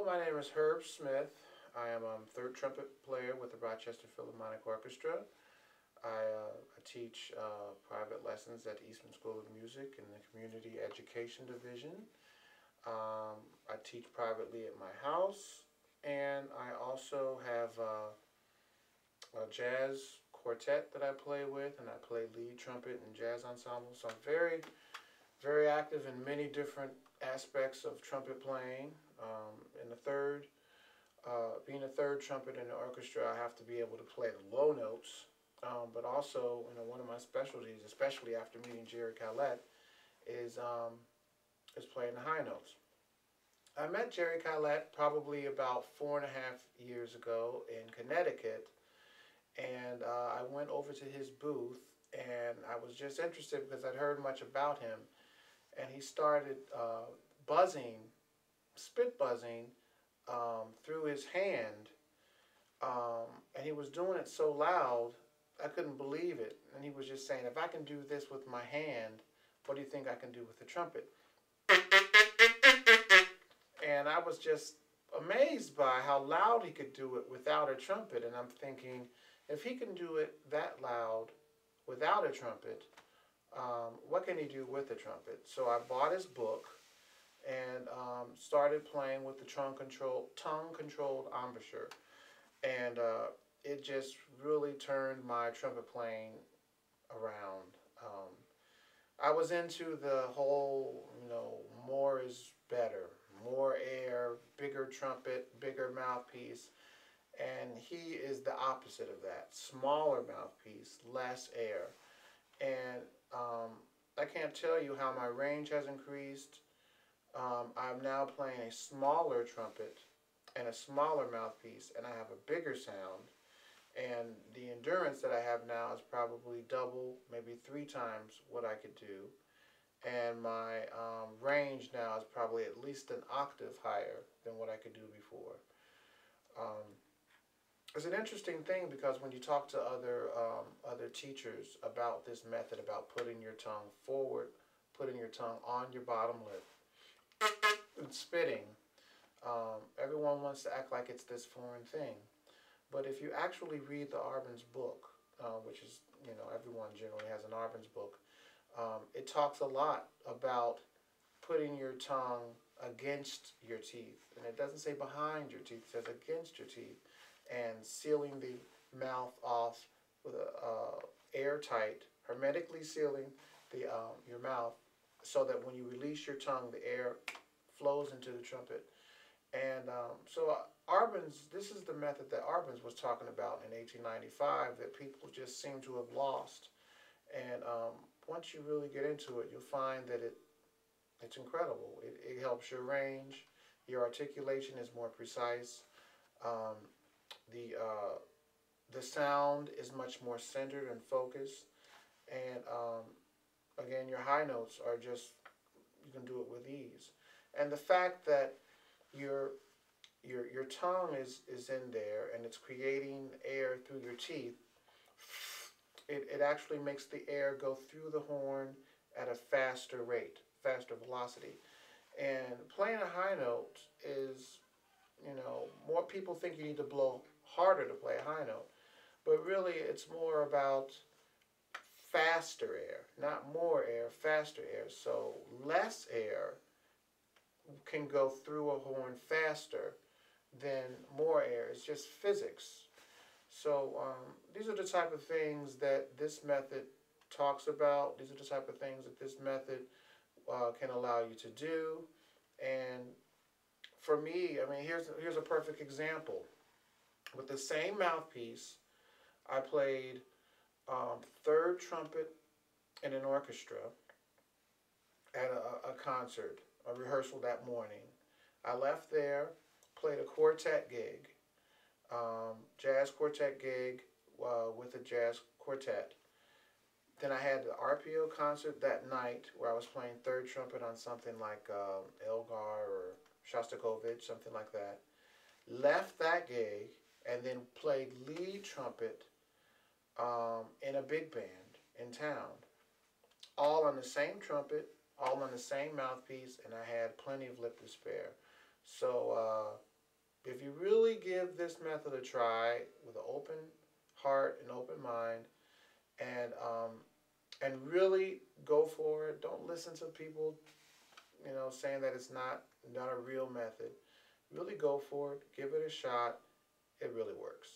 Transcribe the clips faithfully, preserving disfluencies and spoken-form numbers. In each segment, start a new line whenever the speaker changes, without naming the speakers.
my name is Herb Smith. I am a um, third trumpet player with the Rochester Philharmonic Orchestra. I, uh, I teach uh, private lessons at the Eastman School of Music in the Community Education Division. Um, I teach privately at my house, and I also have uh, a jazz quartet that I play with, and I play lead trumpet and jazz ensemble. So I'm very, very active in many different aspects of trumpet playing. Um, in the third, uh, being a third trumpet in the orchestra, I have to be able to play the low notes. Um, but also, you know, one of my specialties, especially after meeting Jerry Collette, is um, is playing the high notes. I met Jerry Collette probably about four and a half years ago in Connecticut, and uh, I went over to his booth, and I was just interested because I'd heard much about him, and he started uh, buzzing, spit buzzing, um, through his hand, um, and he was doing it so loud I couldn't believe it. And he was just saying, if I can do this with my hand, what do you think I can do with the trumpet? And I was just amazed by how loud he could do it without a trumpet. And I'm thinking, if he can do it that loud without a trumpet, um, what can he do with a trumpet? So I bought his book and um, started playing with the tongue controlled, tongue controlled embouchure. And uh, it just really turned my trumpet playing around. Um, I was into the whole, you know, more is better, more air, bigger trumpet, bigger mouthpiece, and he is the opposite of that. Smaller mouthpiece, less air. And um, I can't tell you how my range has increased. Um, I'm now playing a smaller trumpet and a smaller mouthpiece, and I have a bigger sound. And the endurance that I have now is probably double, maybe three times what I could do. And my um, range now is probably at least an octave higher than what I could do before. Um, it's an interesting thing because when you talk to other um, other teachers about this method, about putting your tongue forward, putting your tongue on your bottom lip, and spitting, um, everyone wants to act like it's this foreign thing. But if you actually read the Arbenz book, uh, which is, you know, everyone generally has an Arbenz book, um, it talks a lot about putting your tongue against your teeth. And it doesn't say behind your teeth, it says against your teeth. And sealing the mouth off with a uh, airtight, hermetically sealing the um, your mouth so that when you release your tongue, the air flows into the trumpet. And um, so uh, Arbenz, this is the method that Arbenz was talking about in eighteen ninety-five that people just seem to have lost. And um, once you really get into it, you'll find that it it's incredible. It, it helps your range. Your articulation is more precise. Um, the uh, the sound is much more centered and focused. And um, again, your high notes are just, you can do it with ease. And the fact that your your your tongue is is in there and it's creating air through your teeth, it, it actually makes the air go through the horn at a faster rate, faster velocity. And playing a high note is, you know, more people think you need to blow harder to play a high note, but really it's more about faster air, not more air, faster air. So less air can go through a horn faster than more air. It's just physics. So um, these are the type of things that this method talks about. These are the type of things that this method uh, can allow you to do. And for me, I mean, here's here's a perfect example. With the same mouthpiece, I played um, third trumpet in an orchestra at a, a concert, a rehearsal that morning. I left there, played a quartet gig, um, jazz quartet gig uh, with a jazz quartet. Then I had the R P O concert that night where I was playing third trumpet on something like um, Elgar or Shostakovich, something like that. Left that gig and then played lead trumpet um, in a big band in town. All on the same trumpet, all on the same mouthpiece, and I had plenty of lip to spare. So uh, if you really give this method a try with an open heart and open mind, and um, and really go for it. Don't listen to people, you know, saying that it's not not a real method. Really go for it. Give it a shot. It really works.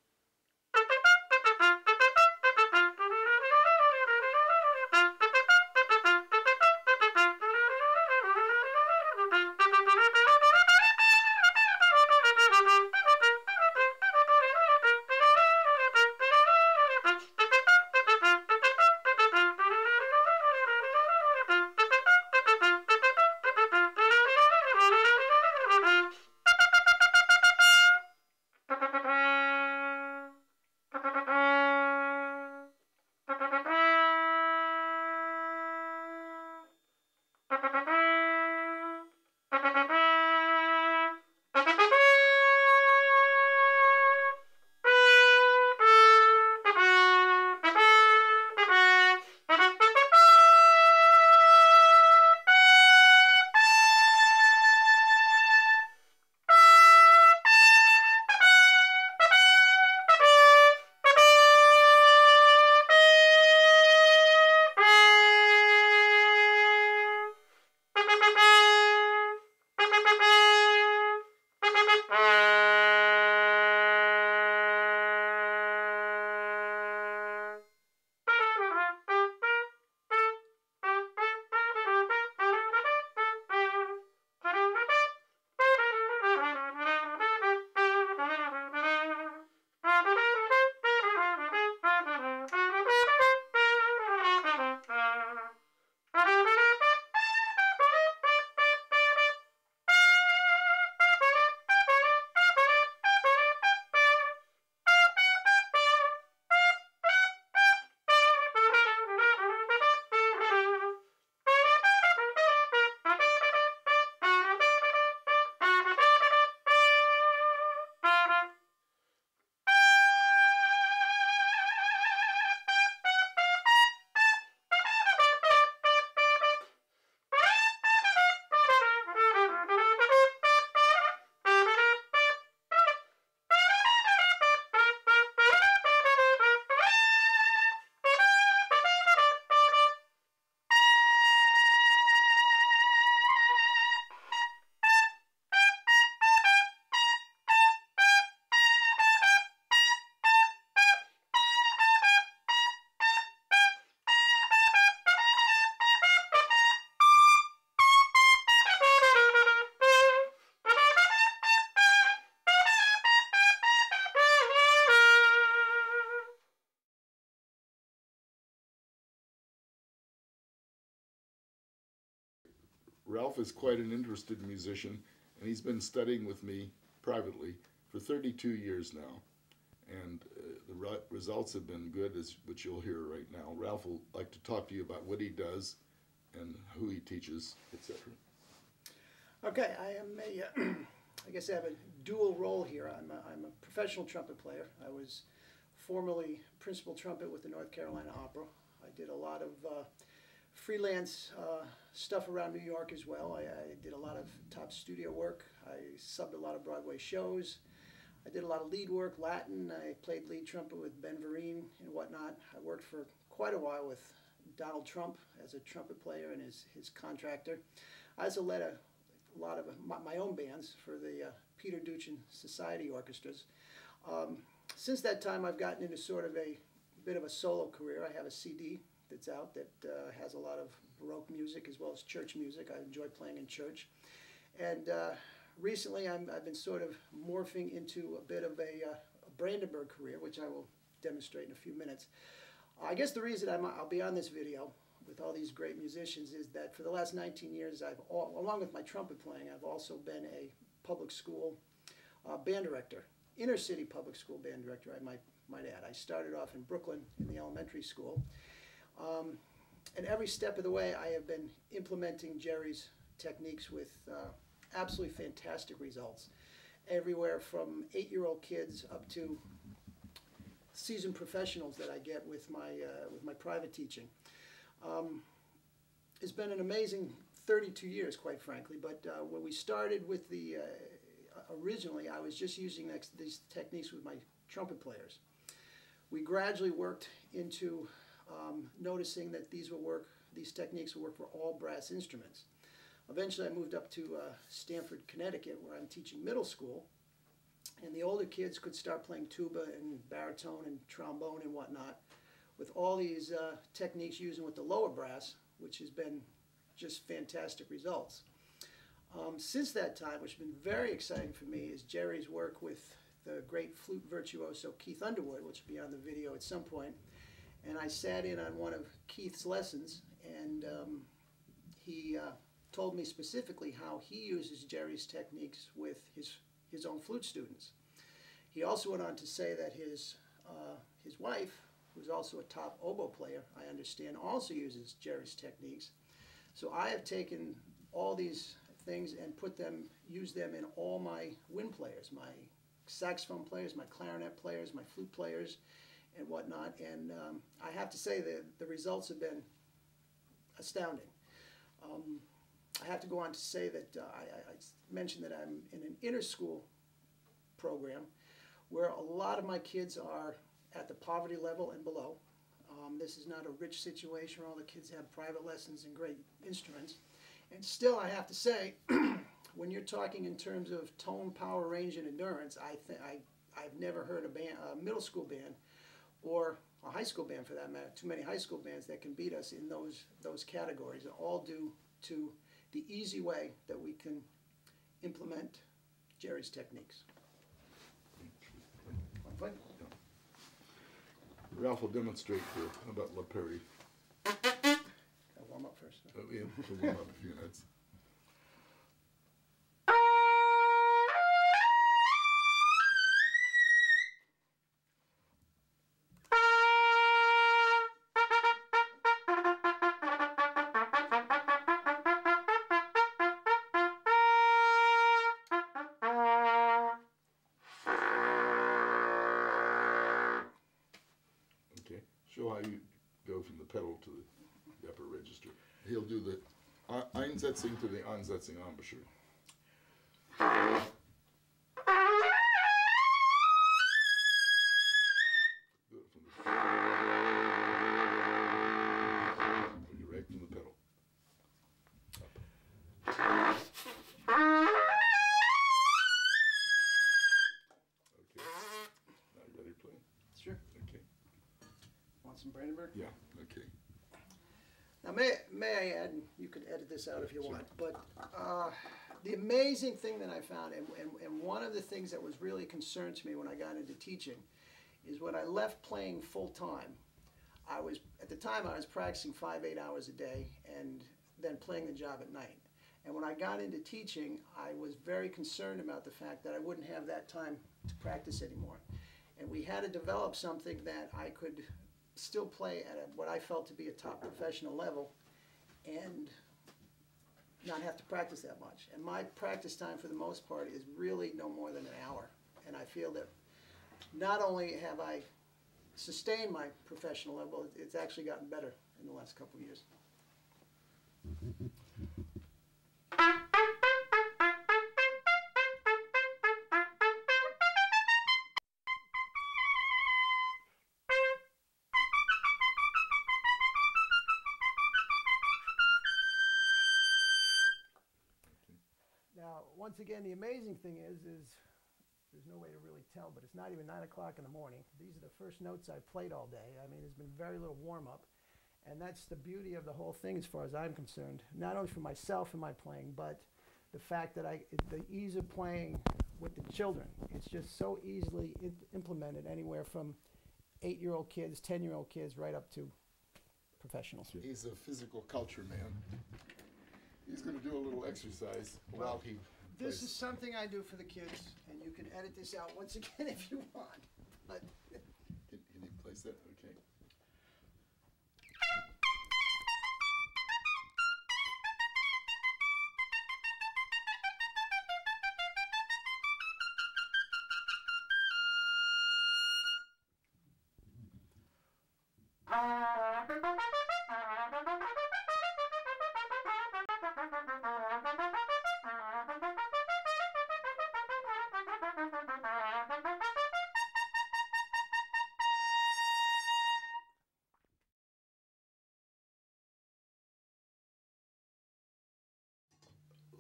Ralph is quite an interested musician, and he's been studying with me privately for thirty-two years now. And uh, the re results have been good, as which you'll hear right now. Ralph will like to talk to you about what he does and who he teaches, et cetera.
Okay, I am a, uh, I guess I have a dual role here. I'm a, I'm a professional trumpet player. I was formerly principal trumpet with the North Carolina Opera. I did a lot of uh, freelance uh, stuff around New York as well. I, I did a lot of top studio work. I subbed a lot of Broadway shows. I did a lot of lead work, Latin. I played lead trumpet with Ben Vereen and whatnot. I worked for quite a while with Donald Trump as a trumpet player and his, his contractor. I also led a, a lot of my, my own bands for the uh, Peter Duchin Society orchestras. Um, since that time, I've gotten into sort of a bit of a solo career. I have a C D that's out that uh, has a lot of Baroque music as well as church music. I enjoy playing in church. And uh, recently I'm, I've been sort of morphing into a bit of a, uh, a Brandenburg career, which I will demonstrate in a few minutes. I guess the reason I'm, I'll be on this video with all these great musicians is that for the last nineteen years, I've all, along with my trumpet playing, I've also been a public school uh, band director, inner city public school band director, I might, might add. I started off in Brooklyn in the elementary school. Um, and every step of the way, I have been implementing Jerry's techniques with uh, absolutely fantastic results. Everywhere from eight-year-old kids up to seasoned professionals that I get with my, uh, with my private teaching. Um, it's been an amazing thirty-two years, quite frankly, but uh, when we started with the, uh, originally I was just using next, these techniques with my trumpet players. We gradually worked into um, noticing that these will work, these techniques will work for all brass instruments. Eventually I moved up to uh, Stamford, Connecticut, where I'm teaching middle school, and the older kids could start playing tuba and baritone and trombone and whatnot with all these uh, techniques using with the lower brass, which has been just fantastic results. Um, since that time, which has been very exciting for me, is Jerry's work with the great flute virtuoso Keith Underwood, which will be on the video at some point. And I sat in on one of Keith's lessons, and um, he uh, told me specifically how he uses Jerry's techniques with his, his own flute students. He also went on to say that his, uh, his wife, who's also a top oboe player, I understand, also uses Jerry's techniques. So I have taken all these things and put them, use them in all my wind players, my saxophone players, my clarinet players, my flute players, and whatnot. And um, I have to say that the results have been astounding. Um, I have to go on to say that uh, I, I mentioned that I'm in an inter-school program where a lot of my kids are at the poverty level and below. Um, this is not a rich situation where all the kids have private lessons and great instruments. And still, I have to say, when you're talking in terms of tone, power, range, and endurance, I think I I've never heard a band, a middle school band, or a high school band for that matter, too many high school bands that can beat us in those those categories, and all due to the easy way that we can implement Jerry's techniques. One foot.
Ralph will demonstrate the, how about La Perry.
I'll warm up first.
Oh, yeah, we'll warm up a few minutes. Okay, show how you go from the pedal to the upper register. He'll do the uh, Einsetzung to the Ansetzung embouchure. Do it from the Bring it right from the pedal. Up. Okay. Now you ready to play?
Sure.
Okay.
Want some Brandenburg?
Yeah, okay.
Now, may, may I add, and you can edit this out if you
Sure.
want, but uh, the amazing thing that I found, and, and, and one of the things that was really a concern to me when I got into teaching, is when I left playing full-time, I was, at the time I was practicing five, eight hours a day, and then playing the job at night. And when I got into teaching, I was very concerned about the fact that I wouldn't have that time to practice anymore. And we had to develop something that I could still play at a, what I felt to be a top professional level and not have to practice that much. And my practice time for the most part is really no more than an hour. And I feel that not only have I sustained my professional level, it's actually gotten better in the last couple of years. Now, once again, the amazing thing is, is there's no way to really tell, but it's not even nine o'clock in the morning. These are the first notes I've played all day. I mean, there's been very little warm-up, and that's the beauty of the whole thing as far as I'm concerned. Not only for myself and my playing, but the fact that I, the ease of playing with the children. It's just so easily in, implemented anywhere from eight-year-old kids, ten-year-old kids, right up to professionals.
He's a physical culture man. He's going to do a little exercise
Well,
while he
This
plays.
is something I do for the kids, and you can edit this out once again if you want. But
Can, can you place that? Okay.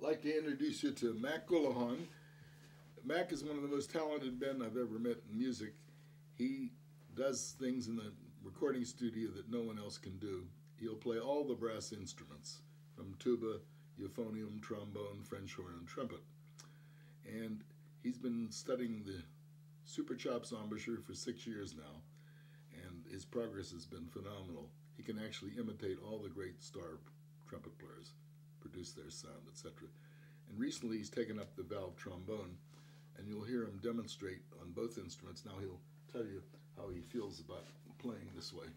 like to introduce you to Mac Gullahan. Mac is one of the most talented men I've ever met in music. He does things in the recording studio that no one else can do. He'll play all the brass instruments, from tuba, euphonium, trombone, French horn, and trumpet. And he's been studying the Super Chops embouchure for six years now, and his progress has been phenomenal. He can actually imitate all the great star trumpet players, produce their sound, et cetera. And recently he's taken up the valve trombone, and you'll hear him demonstrate on both instruments. Now he'll tell you how he feels about playing this way.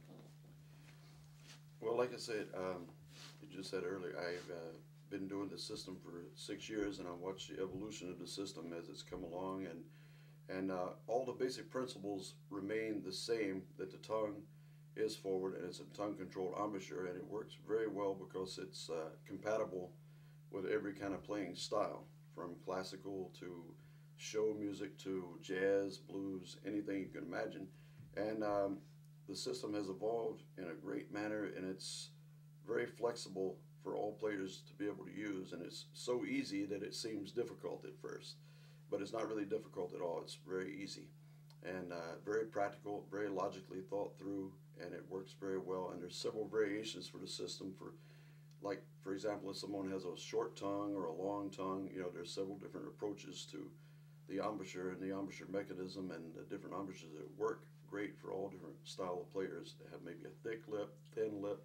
Well, like I said, um, you just said earlier, I've uh, been doing the system for six years, and I watched the evolution of the system as it's come along, and and uh, all the basic principles remain the same, that the tongue is forward, and it's a tongue-controlled embouchure, and it works very well because it's uh, compatible with every kind of playing style, from classical to show music to jazz, blues, anything you can imagine. And um, the system has evolved in a great manner, and it's very flexible for all players to be able to use, and it's so easy that it seems difficult at first, but it's not really difficult at all. It's very easy and uh, very practical, very logically thought through, and it works very well. And there's several variations for the system. For, like, for example, if someone has a short tongue or a long tongue, you know, there's several different approaches to the embouchure and the embouchure mechanism, and the different embouchures that work great for all different style of players. They have maybe a thick lip, thin lip,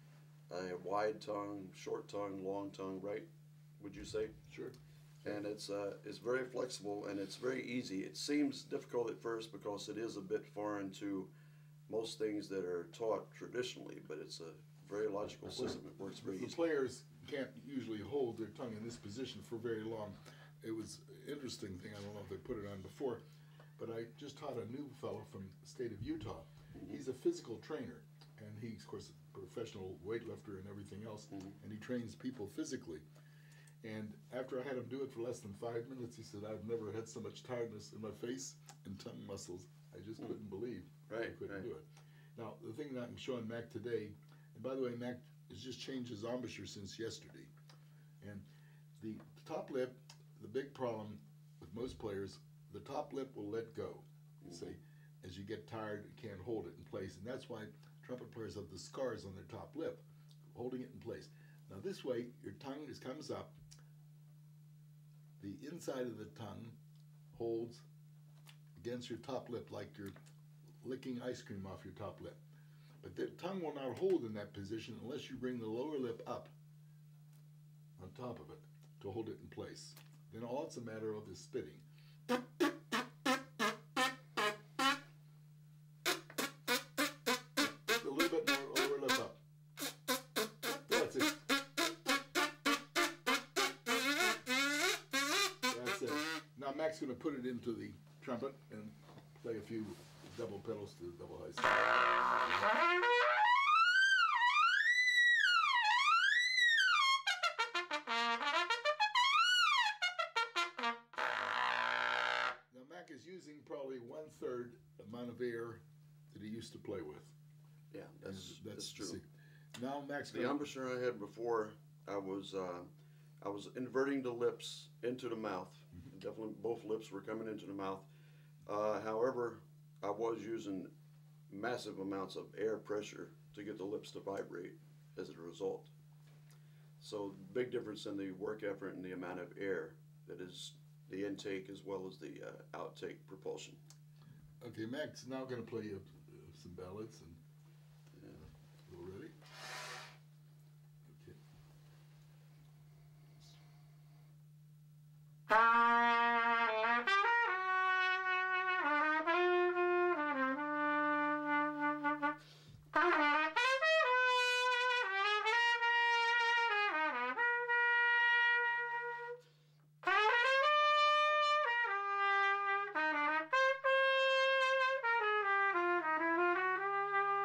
a wide tongue, short tongue, long tongue, right? Would you say?
Sure.
And it's uh, it's very flexible, and it's very easy. It seems difficult at first because it is a bit foreign to most things that are taught traditionally, but it's a very logical system. It works very
The
easy.
players can't usually hold their tongue in this position for very long. It was an interesting thing. I don't know if they put it on before, but I just taught a new fellow from the state of Utah. He's a physical trainer, and he's, of course, a professional weightlifter and everything else,
Mhm.
and he trains people physically. And after I had him do it for less than five minutes, he said, "I've never had so much tiredness in my face and tongue muscles. I just
Mm.
couldn't believe I
Right,
couldn't
right.
do it." Now, the thing that I'm showing Mac today, and by the way, Mac has just changed his embouchure since yesterday. And the top lip, the big problem with most players, the top lip will let go.
Mhm.
Say, as you get tired, you can't hold it in place. And that's why trumpet players have the scars on their top lip, holding it in place. Now this way, your tongue is, comes up, the inside of the tongue holds against your top lip like you're licking ice cream off your top lip. But the tongue will not hold in that position unless you bring the lower lip up on top of it to hold it in place. Then all it's a matter of is spitting. A little bit more lower lip up. That's it. That's it. Now Mac's going to put it into the trumpet and play a few double pedals to double high. Now Mac is using probably one third amount of air that he used to play with.
Yeah,
And
that's
that's
that's
the
true.
secret. Now Mac's
The
going
embouchure I had before, I was uh, I was inverting the lips into the mouth. Definitely, both lips were coming into the mouth. Uh, however, I was using massive amounts of air pressure to get the lips to vibrate as a result. So, big difference in the work effort and the amount of air that is the intake as well as the uh, outtake propulsion.
Okay, Mac's now going to play you uh, some ballads and
Yeah.
you ready? Okay.
Thank you.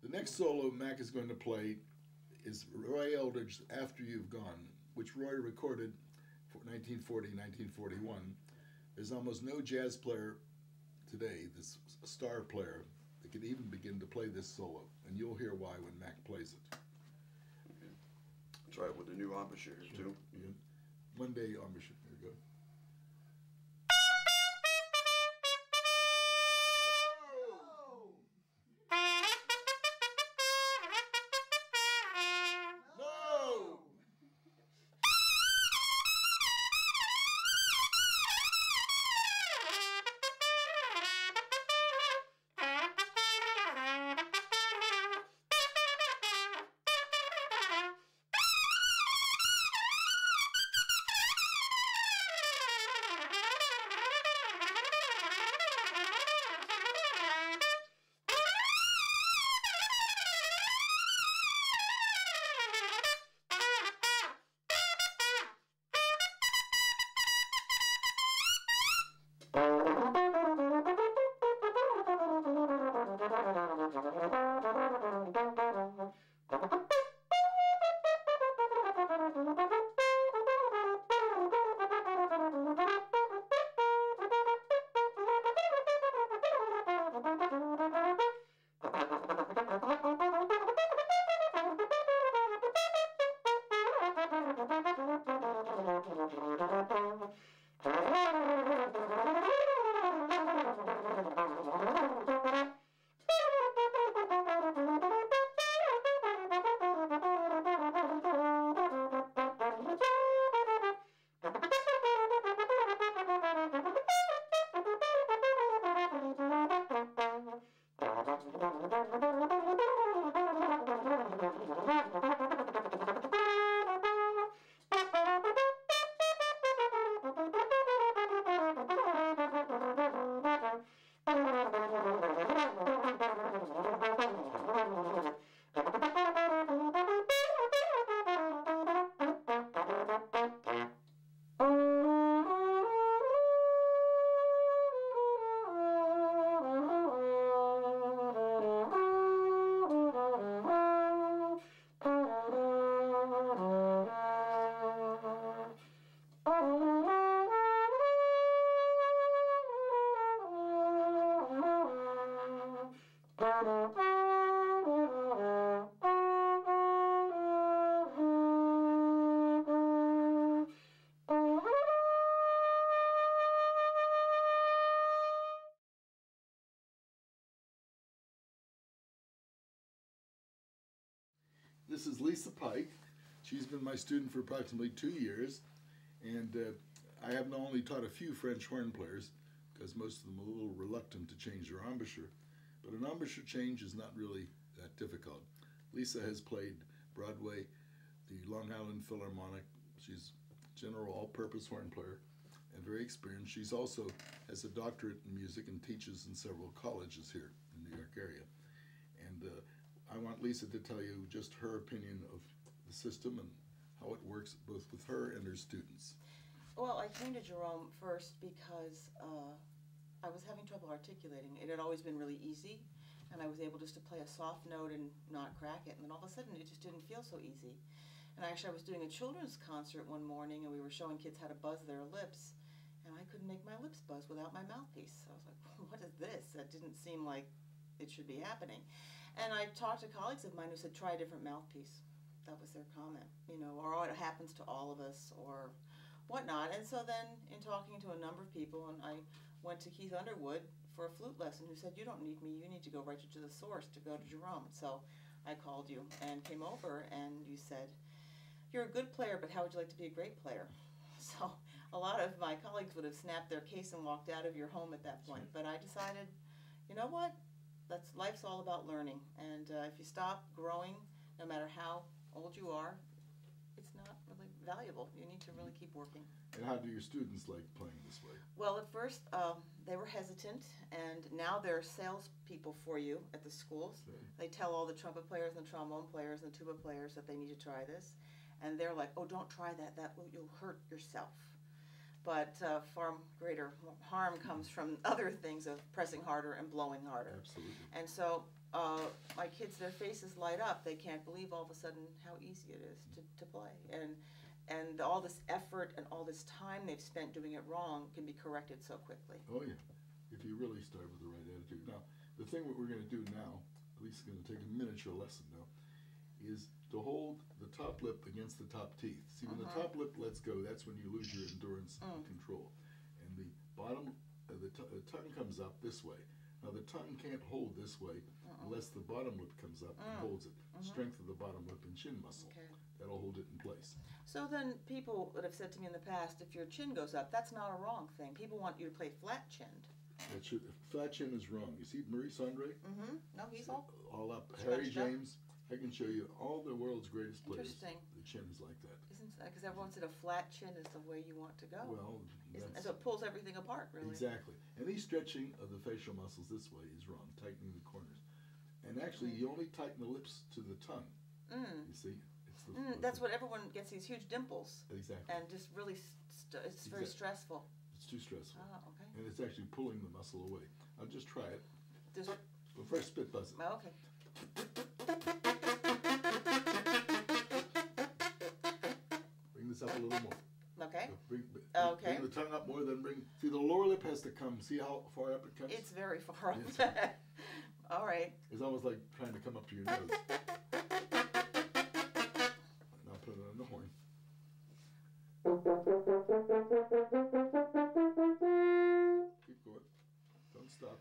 The next solo Mac is going to play is Roy Eldridge, After You've Gone, which Roy recorded for nineteen forty, nineteen forty-one. There's almost no jazz player today, this star player, that could even begin to play this solo, and you'll hear why when Mac plays it.
Okay. Try it with the new embouchure too.
Yeah. One day embouchure. There you go. This is Lisa Pike. She's been my student for approximately two years, and uh, I have not only taught a few French horn players, because most of them are a little reluctant to change their embouchure, but an embouchure change is not really that difficult. Lisa has played Broadway, the Long Island Philharmonic. She's a general all-purpose horn player and very experienced. She's also has a doctorate in music and teaches in several colleges here in the New York area. And uh, I want Lisa to tell you just her opinion of the system and how it works both with her and her students.
Well, I came to Jerome first because uh, I was having trouble articulating. It had always been really easy, and I was able just to play a soft note and not crack it, and then all of a sudden it just didn't feel so easy. And actually I was doing a children's concert one morning, and we were showing kids how to buzz their lips, and I couldn't make my lips buzz without my mouthpiece. I was like, what is this? That didn't seem like it should be happening. And I talked to colleagues of mine who said, try a different mouthpiece. That was their comment, you know, or it happens to all of us, or whatnot. And so then, in talking to a number of people, and I went to Keith Underwood for a flute lesson, who said, you don't need me, you need to go right to the source, to go to Jerome. So I called you and came over, and you said, you're a good player, but how would you like to be a great player? So a lot of my colleagues would have snapped their case and walked out of your home at that point. But I decided, you know what? That's life's all about learning, and uh, if you stop growing, no matter how old you are, it's not really valuable. You need to really keep working.
And how do your students like playing this way?
Well, at first um, they were hesitant, and now they're salespeople for you at the schools.
Okay.
They tell all the trumpet players and the trombone players and the tuba players that they need to try this, and they're like, "Oh, don't try that. That will you'll hurt yourself." but uh, far greater harm comes from other things of pressing harder and blowing harder.
Absolutely.
And so uh, my kids, their faces light up. They can't believe all of a sudden how easy it is to, to play. And and all this effort and all this time they've spent doing it wrong can be corrected so quickly.
Oh yeah, if you really start with the right attitude. Now, the thing that we're going to do now, at least it's going to take a miniature lesson now, is to hold the top lip against the top teeth. See, when
Mhm.
the top lip lets go, that's when you lose your endurance
Mm.
and control. And the bottom, uh, the, t- the tongue comes up this way. Now, the tongue can't hold this way unless the bottom lip comes up and
Mm.
holds it. Strength of the bottom lip and chin muscle.
Okay.
That'll hold it in place.
So then people that have said to me in the past, if your chin goes up, that's not a wrong thing. People want you to play flat-chinned.
That should, flat chin is wrong. You see Maurice Andre?
Mm-hmm. No, he's all
All up.
Scrunched
Harry
up.
James, I can show you all the world's greatest players.
Interesting.
The chin is like that.
Isn't because everyone said a flat chin is the way you want to go.
Well,
Isn't,
that's
so it pulls everything apart, really.
exactly. Any stretching of the facial muscles this way is wrong, tightening the corners. And actually, you only tighten the lips to the tongue.
Mm.
You see, it's the,
Mm, that's what everyone gets these huge dimples
exactly.
and just really st- it's very
Exact-
stressful.
It's too stressful,
Ah, okay.
and it's actually pulling the muscle away. I'll just try it.
Just,
Well, first, spit buzz it.
oh, okay.
Bring this up a little more.
Okay.
Bring, bring,
Okay.
bring the tongue up more than bring. See, the lower lip has to come. See how far up it comes?
It's very far up.
Yes.
All right.
It's almost like trying to come up to your nose. Now put it on the horn. Keep going. Don't stop.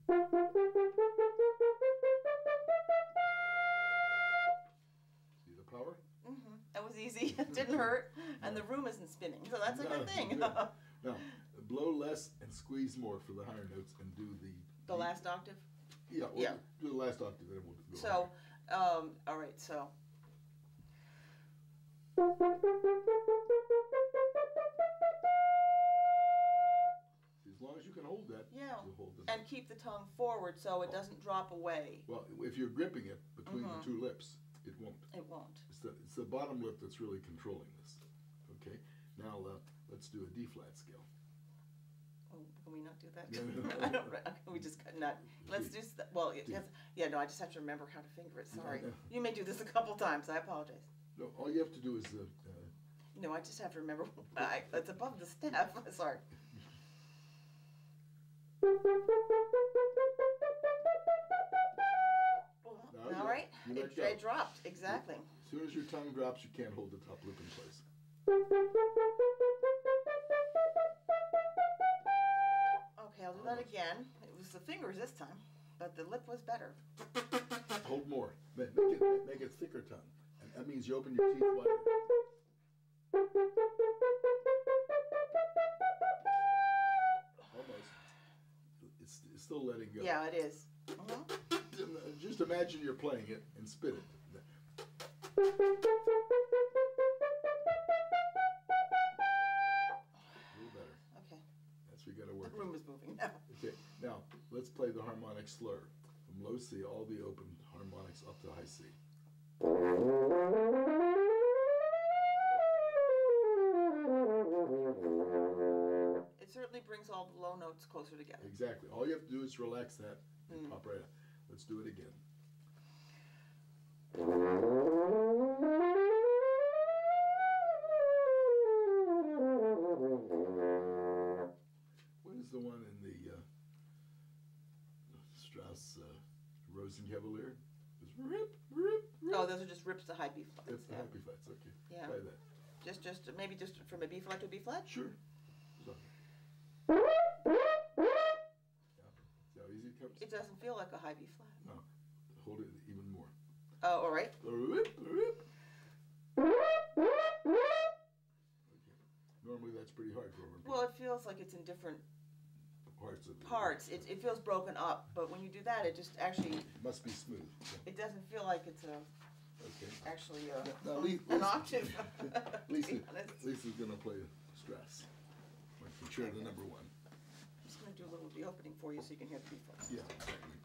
See the power?
Mm-hmm. That was easy. It didn't hurt, and the room isn't spinning, so that's a
No,
good thing.
good. Now, blow less and squeeze more for the higher notes and do the...
The last octave.
Yeah, well,
Yeah.
do the last octave, then we'll go
So, um, all right. So,
higher. As long as you can hold that,
yeah,
you'll hold it.
and keep the tongue forward so it doesn't drop away.
Well, if you're gripping it between
Mhm.
the two lips, it won't.
It won't.
It's the, it's the bottom lip that's really controlling this. Okay? Now, uh, let's do a D flat scale.
Oh, can we not do that?
No, no, no.
I don't. Can we just cut- not? Let's do. s- Well, it has, yeah. No, I just have to remember how to finger it. Sorry.
no.
You may do this a couple times. I apologize.
No, all you have to do is uh, uh,
No, I just have to remember. I, it's above the staff. Sorry.
Now you-
All right.
you
It,
let go.
it dropped exactly.
as soon as your tongue drops, you can't hold the top lip in place.
Okay, I'll do that again. It was the fingers this time, but the lip was better.
Hold more. Ma- Make it, make it thicker tongue. And that means you open your teeth wider. Almost. It's, it's still letting go.
Yeah, it is. Mhm.
Just imagine you're playing it and spit it. A little better.
Okay.
That's what we got to
The
work on.
room is moving now.
Okay, now let's play the harmonic slur. From low C, all the open harmonics up to high C.
It certainly brings all the low notes closer together.
Exactly. All you have to do is relax that and
Mm.
pop right out. Let's do it again. What is the one in the uh, Strauss uh, Rosenkavalier? It's rip, rip, rip.
Oh, those are just rips to high B flats.
That's the
yeah.
happy flats. Okay.
Yeah.
Try that.
Just, just maybe just from a B flat to a B flat.
Sure. So. Yeah. See how easy it comes?
It doesn't feel like a high B flat.
No. Hold it even more.
Oh, all right.
Rip, rip. Okay. Normally that's pretty hard for everyone.
Well, it feels like it's in different
Parts of the
parts. It, it feels broken up, but when you do that, it just actually
must be smooth. Yeah.
it doesn't feel like it's a
Okay.
actually a,
Now, Lee-
an
Lisa-
octave. to
Lisa,
be honest.
Lisa's gonna play Strauss. Like from chair to number one.
I'm just gonna do a little the opening for you so you can hear the B flats.
Yeah, exactly.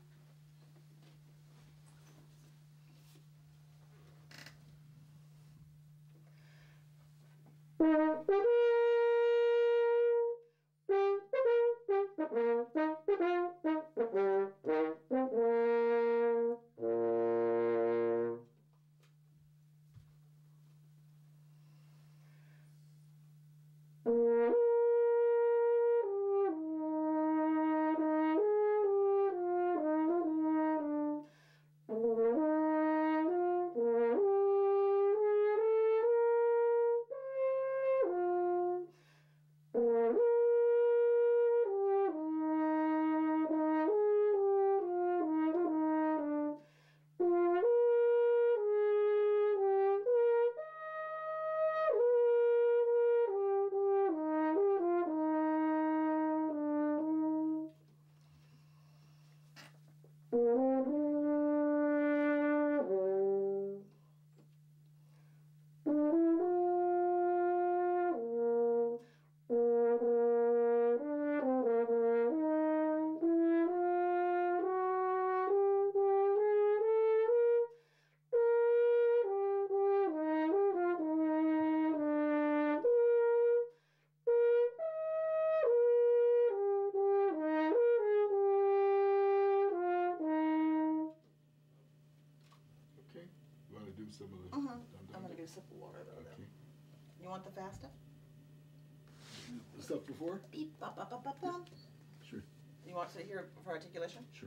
Okay. You want to do some of the
Mm-hmm.
dum
I'm gonna
dum?
do sip of water though.
Okay.
You want the fast stuff?
The stuff before?
Beep, bop, bop, bop, bop, bop.
Sure.
You want to hear for articulation?
Sure.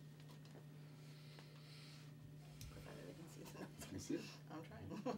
Provided I can see the notes.
You see it?
I'm trying.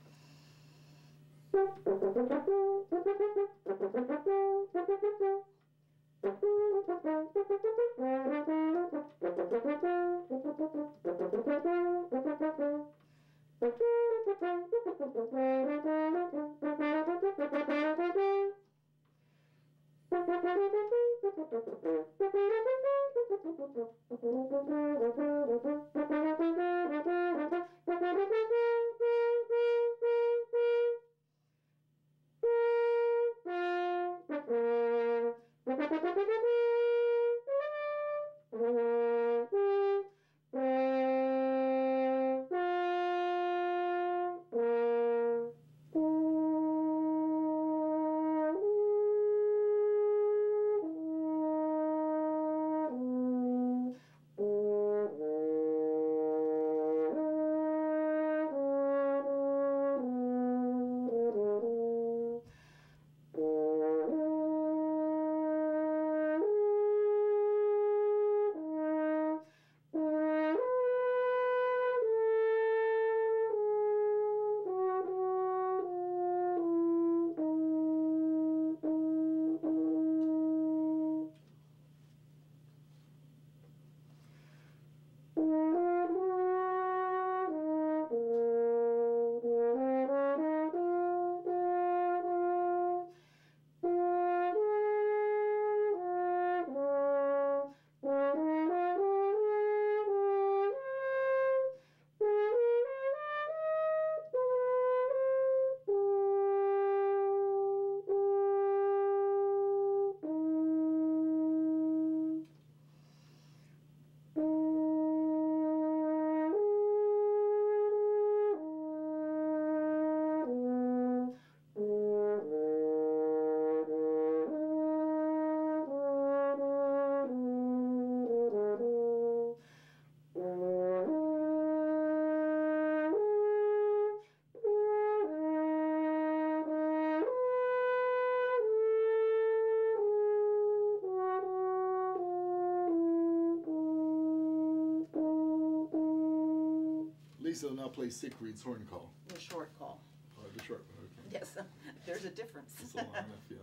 Lisa will now play Siegfried's horn call.
The short call.
Oh, the short one, okay.
Yes, there's a difference.
It's long enough, yeah.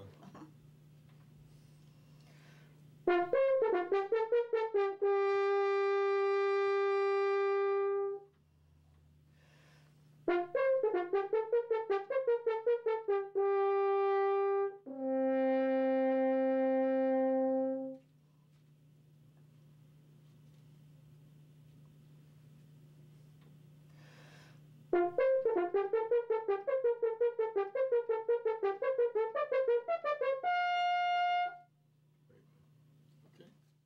Okay.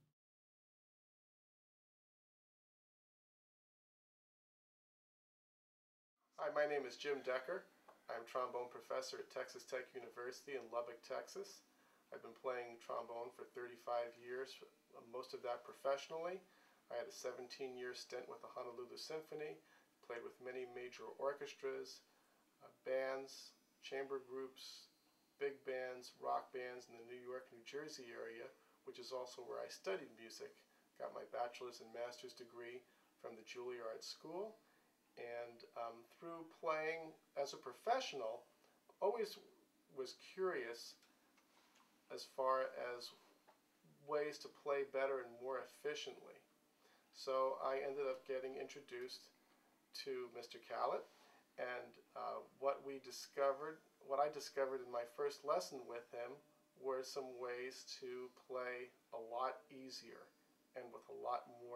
Hi, my name is Jim Decker. I'm trombone professor at Texas Tech University in Lubbock, Texas. I've been playing trombone for thirty-five years, most of that professionally. I had a seventeen year stint with the Honolulu Symphony, played with many major orchestras, uh, bands, chamber groups, big bands, rock bands in the New York, New Jersey area, which is also where I studied music. Got my bachelor's and master's degree from the Juilliard School. And um, through playing as a professional, always was curious as far as ways to play better and more efficiently. So I ended up getting introduced to Mister Callett, and uh, what we discovered, what I discovered in my first lesson with him were some ways to play a lot easier and with a lot more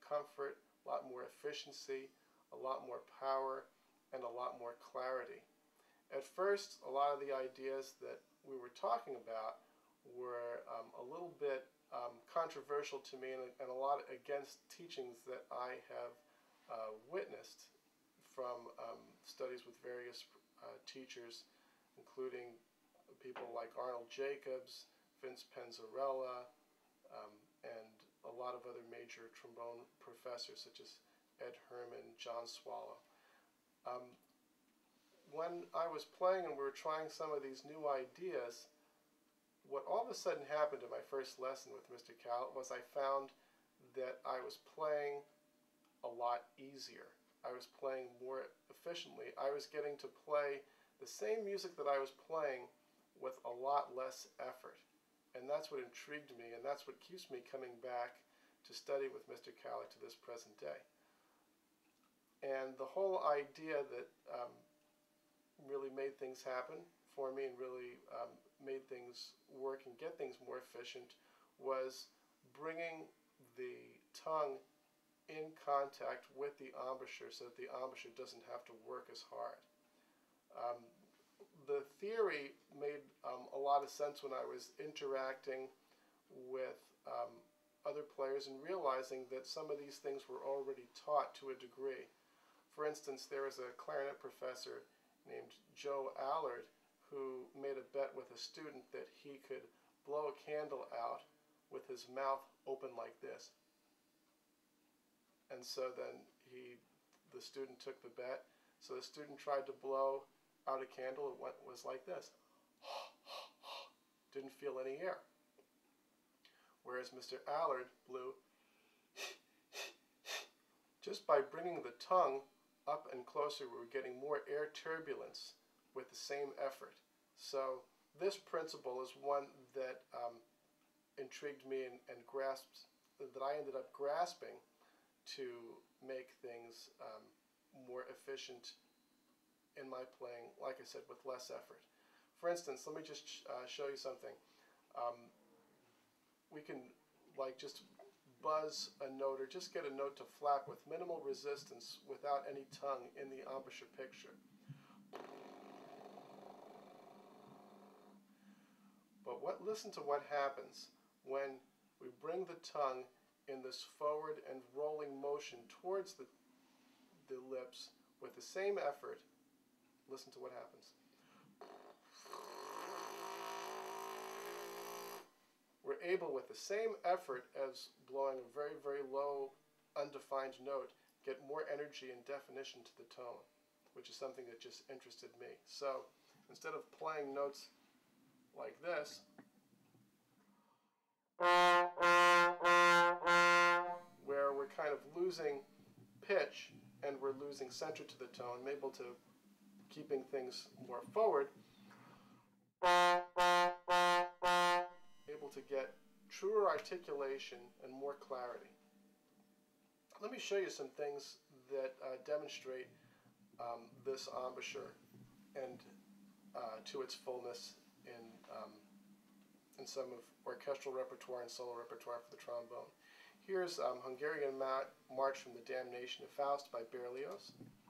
comfort, a lot more efficiency, a lot more power, and a lot more clarity. At first, a lot of the ideas that we were talking about were um, a little bit um, controversial to me, and, and a lot against teachings that I have uh, witnessed from um, studies with various uh, teachers, including people like Arnold Jacobs, Vince Penzarella, um, and a lot of other major trombone professors such as Ed Herman, John Swallow. Um, when I was playing and we were trying some of these new ideas, what all of a sudden happened in my first lesson with Mister Callett was I found that I was playing a lot easier. I was playing more efficiently. I was getting to play the same music that I was playing with a lot less effort. And that's what intrigued me, and that's what keeps me coming back to study with Mister Callett to this present day. And the whole idea that um, really made things happen for me and really um, made things work and get things more efficient was bringing the tongue in contact with the embouchure so that the embouchure doesn't have to work as hard. Um, the theory made um, a lot of sense when I was interacting with um, other players and realizing that some of these things were already taught to a degree. For instance, there was a clarinet professor named Joe Allard who made a bet with a student that he could blow a candle out with his mouth open like this. And so then he, the student took the bet. So the student tried to blow out a candle. It went, was like this. Didn't feel any air. Whereas Mister Allard blew just by bringing the tongue up and closer, we were getting more air turbulence with the same effort. So this principle is one that um, intrigued me and, and grasped, that I ended up grasping to make things um, more efficient in my playing, like I said, with less effort. For instance, let me just uh, show you something. Um, we can like just buzz a note or just get a note to flap with minimal resistance without any tongue in the embouchure picture. But what, listen to what happens when we bring the tongue in this forward and rolling motion towards the, the lips with the same effort. Listen to what happens. We're able, with the same effort as blowing a very, very low, undefined note, get more energy and definition to the tone, which is something that just interested me. So instead of playing notes like this, where we're kind of losing pitch and we're losing center to the tone, I'm able to keeping things more forward, able to get truer articulation and more clarity. Let me show you some things that uh, demonstrate um, this embouchure and uh, to its fullness in, um, in some of orchestral repertoire and solo repertoire for the trombone. Here's um, Hungarian Ma March from the Damnation of Faust by Berlioz.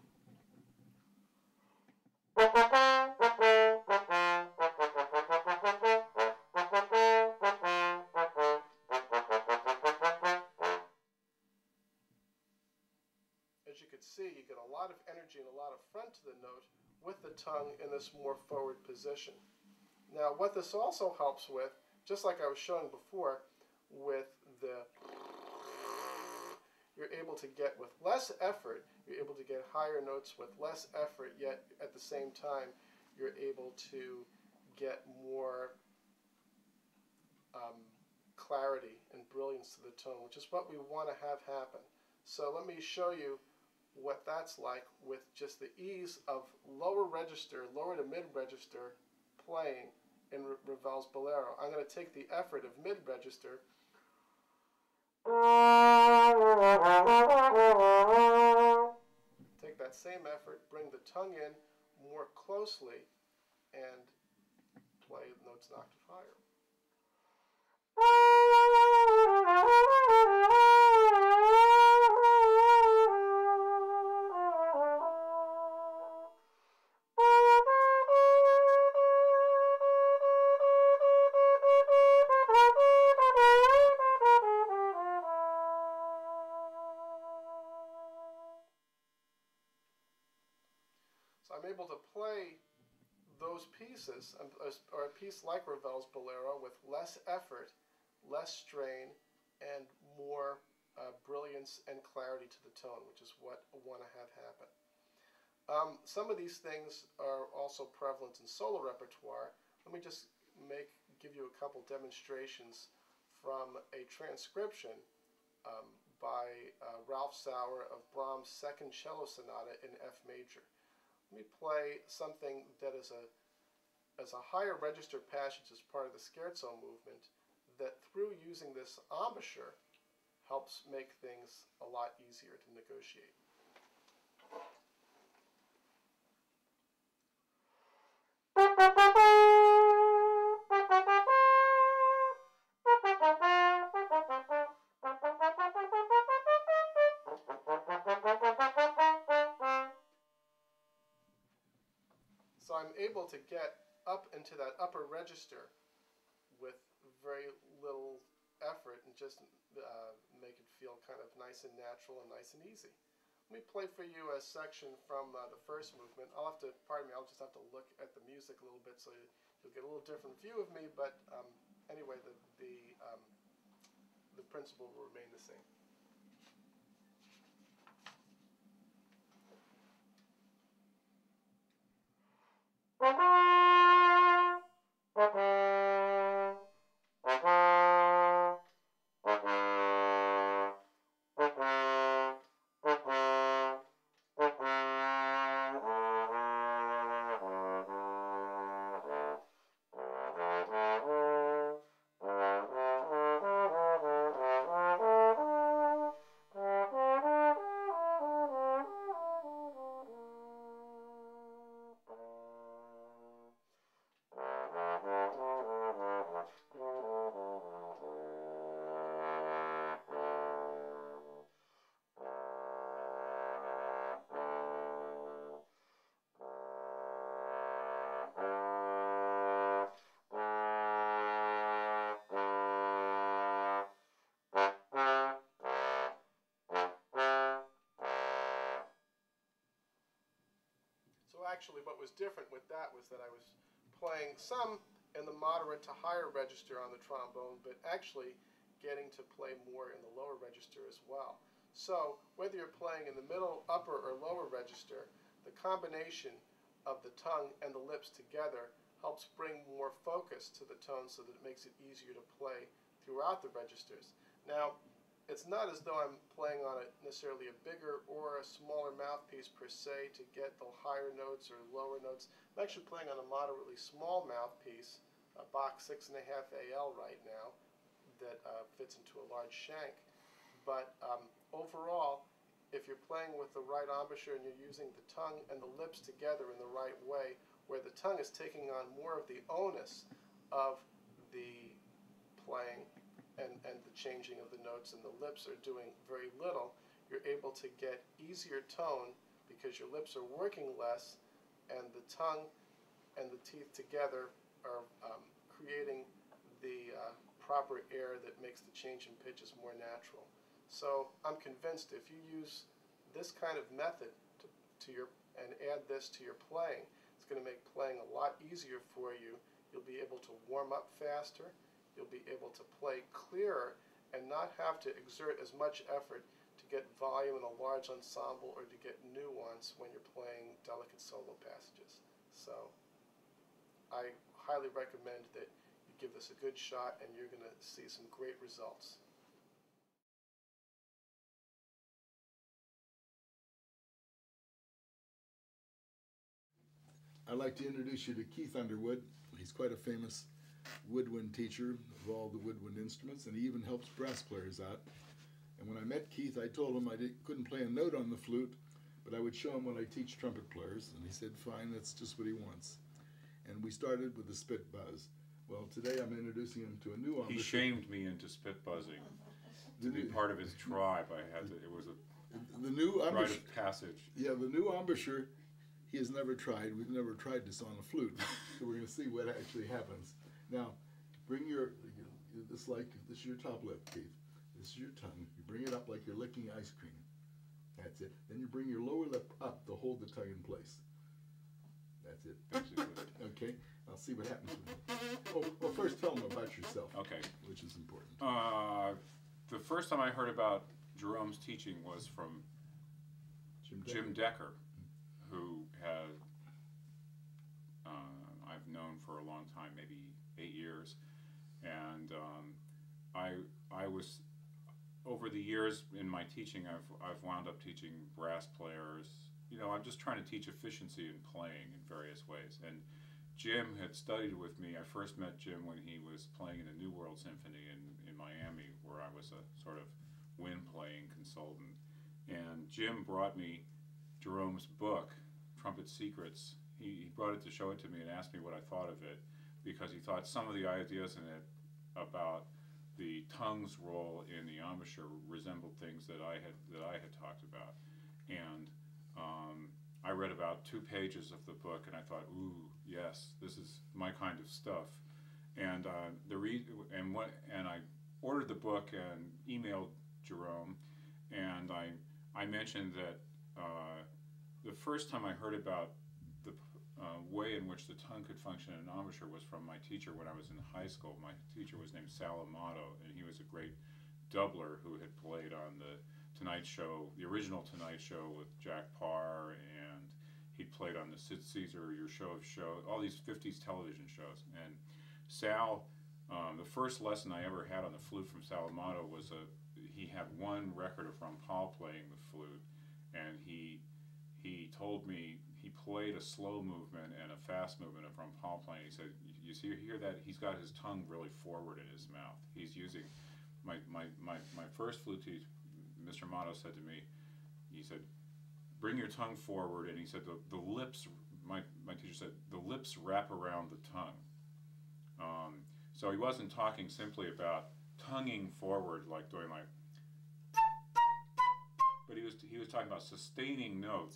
As you can see, you get a lot of energy and a lot of front to the note with the tongue in this more forward position. Now, what this also helps with, just like I was showing before, with the, you're able to get with less effort, you're able to get higher notes with less effort, yet at the same time, you're able to get more um, clarity and brilliance to the tone, which is what we want to have happen. So let me show you what that's like with just the ease of lower register, lower to mid register playing in Ravel's Bolero. I'm going to take the effort of mid register take that same effort, bring the tongue in more closely, and play notes an octave higher. able to play those pieces, um, or a piece like Ravel's Bolero, with less effort, less strain, and more uh, brilliance and clarity to the tone, which is what I want to have happen. Um, some of these things are also prevalent in solo repertoire. Let me just make give you a couple demonstrations from a transcription um, by uh, Ralph Sauer of Brahms' Second Cello Sonata in F major. Let me play something that is a as a higher register passage as part of the scherzo movement that, through using this embouchure, helps make things a lot easier to negotiate. So I'm able to get up into that upper register with very little effort and just uh, make it feel kind of nice and natural and nice and easy. Let me play for you a section from uh, the first movement. I'll have to, pardon me, I'll just have to look at the music a little bit so you, you'll get a little different view of me, but um, anyway, the, the, um, the principle will remain the same. So actually what was different with that was that I was playing some in the moderate to higher register on the trombone, but actually getting to play more in the lower register as well. So whether you're playing in the middle, upper, or lower register, the combination of the tongue and the lips together helps bring more focus to the tone so that it makes it easier to play throughout the registers. Now, it's not as though I'm playing on a, necessarily a bigger or a smaller mouthpiece per se to get the higher notes or lower notes. I'm actually playing on a moderately small mouthpiece, a Bach six and a half A L right now, that uh, fits into a large shank. But um, overall, if you're playing with the right embouchure and you're using the tongue and the lips together in the right way, where the tongue is taking on more of the onus of the playing and, and the changing of the notes, and the lips are doing very little, you're able to get easier tone because your lips are working less and the tongue and the teeth together are um, creating the uh, proper air that makes the change in pitches more natural. So I'm convinced if you use this kind of method to, to your, and add this to your playing, it's going to make playing a lot easier for you. You'll be able to warm up faster. You'll be able to play clearer and not have to exert as much effort to get volume in a large ensemble or to get nuance when you're playing delicate solo passages. So I highly recommend that you give this a good shot and you're going to see some great results.
I'd like to introduce you to Keith Underwood. He's quite a famous woodwind teacher of all the woodwind instruments, and he even helps brass players out. And when I met Keith, I told him I didn't, couldn't play a note on the flute, but I would show him what I teach trumpet players, and he said, fine, that's just what he wants. And we started with the spit buzz. Well, today I'm introducing him to a new embouchure.
He shamed me into spit buzzing. To be part of his tribe, I had to, it was a
the new
rite of passage.
Yeah, the new embouchure, he has never tried. We've never tried this on a flute, so we're going to see what actually happens. Now, bring your, this like, this is your top lip, Keith. This is your tongue. You bring it up like you're licking ice cream. That's it. Then you bring your lower lip up to hold the tongue in place. That's it.
basically.
Okay, I'll see what happens. With oh, well, first tell them about yourself.
Okay.
Which is important.
Uh, the first time I heard about Jerome's teaching was from
Jim Decker.
Jim Decker, who had uh, I've known for a long time, maybe eight years, and um, I I was over the years in my teaching, I've I've wound up teaching brass players. You know, I'm just trying to teach efficiency in playing in various ways. And Jim had studied with me. I first met Jim when he was playing in the New World Symphony in, in Miami, where I was a sort of wind playing consultant. And Jim brought me Jerome's book, Trumpet Secrets. He, he brought it to show it to me and asked me what I thought of it, because he thought some of the ideas in it about the tongue's role in the embouchure resembled things that I had that I had talked about. And um, I read about two pages of the book, and I thought, "Ooh, yes, this is my kind of stuff." And uh, the re- and what and I ordered the book and emailed Jerome, and I I mentioned that uh, the first time I heard about the uh, way in which the tongue could function in an embouchure was from my teacher when I was in high school. My teacher was named Sal Amato, and he was a great doubler who had played on the Tonight Show, the original Tonight Show with Jack Parr, and he played on the Sid Caesar, Your Show of Show, all these fifties television shows. And Sal, um, the first lesson I ever had on the flute from Sal Amato was a, he had one record of Ron Paul playing the flute, and he he told me he played a slow movement and a fast movement of Ron Paul playing. He said, you see, you hear that? He's got his tongue really forward in his mouth. He's using, my, my, my, my first flute teacher, Mister Amato said to me, he said, bring your tongue forward, and he said the, the lips, my, my teacher said, the lips wrap around the tongue. Um, so he wasn't talking simply about tonguing forward, like doing like, but he was, he was talking about sustaining notes.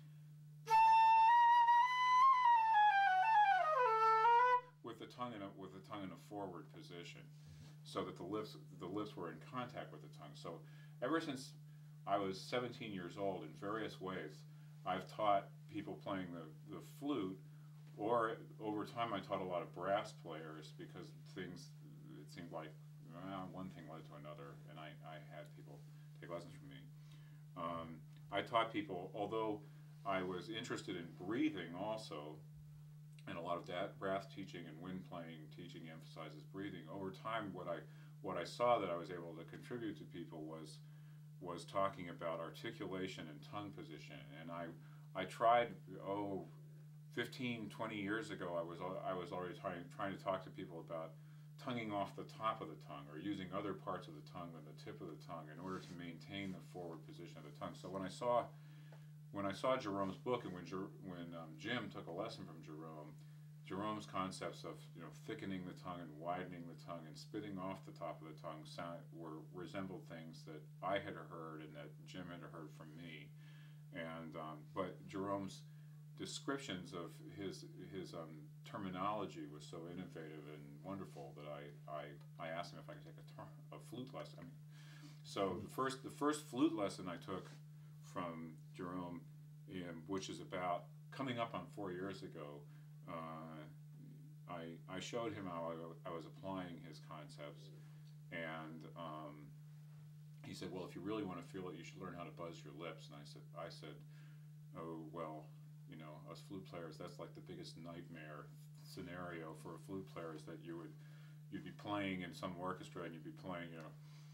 With the tongue in a, with the tongue in a forward position, so that the lips the lips were in contact with the tongue. So ever since I was seventeen years old, in various ways, I've taught people playing the, the flute, or over time I taught a lot of brass players, because things, it seemed like well, one thing led to another, and I, I had people take lessons from me. Um, I taught people, although I was interested in breathing also, and a lot of that brass teaching and wind playing teaching emphasizes breathing. Over time, what I what I saw that I was able to contribute to people was was talking about articulation and tongue position. And I I tried oh fifteen, twenty years ago I was I was already trying trying to talk to people about tonguing off the top of the tongue, or using other parts of the tongue than the tip of the tongue in order to maintain the forward position of the tongue. So when I saw When I saw Jerome's book, and when Jer- when um, Jim took a lesson from Jerome, Jerome's concepts of you know thickening the tongue and widening the tongue and spitting off the top of the tongue sound, were resembled things that I had heard and that Jim had heard from me, and um, but Jerome's descriptions of his his um, terminology was so innovative and wonderful that I, I, I asked him if I could take a, ter- a flute lesson. I mean, so the first the first flute lesson I took from Jerome, um, which is about coming up on four years ago, uh, I I showed him how I, I was applying his concepts, and um, he said, "Well, if you really want to feel it, you should learn how to buzz your lips." And I said, "I said, oh well, you know, us flute players, that's like the biggest nightmare scenario for a flute player, is that you would you'd be playing in some orchestra and you'd be playing, you know."